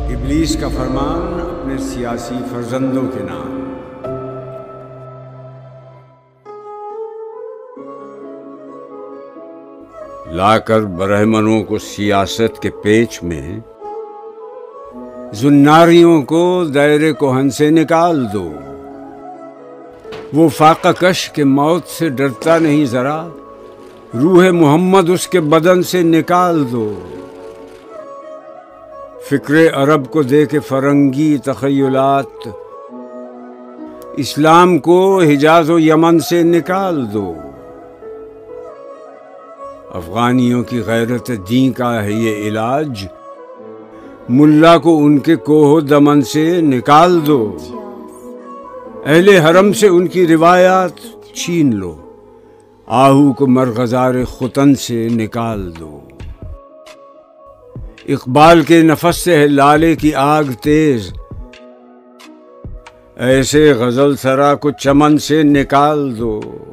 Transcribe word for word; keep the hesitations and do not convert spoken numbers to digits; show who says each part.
Speaker 1: इब्लीस का फरमान अपने सियासी फर्जंदों के नाम। लाकर बरहमनों को सियासत के पेच में, जुन्नारियों को दायरे कोहन से निकाल दो। वो फाका कश के मौत से डरता नहीं जरा, रूह मोहम्मद उसके बदन से निकाल दो। फिक्रे अरब को दे के फरंगी तखय्युलात, इस्लाम को हिजाज व यमन से निकाल दो। अफगानियों की गैरत दी का है ये इलाज, मुल्ला को उनके कोहो दमन से निकाल दो। अहले हरम से उनकी रिवायात छीन लो, आहू को मरगज़ार खुतन से निकाल दो। इकबाल के नफस से है लाले की आग तेज, ऐसे गजल सरा को चमन से निकाल दो।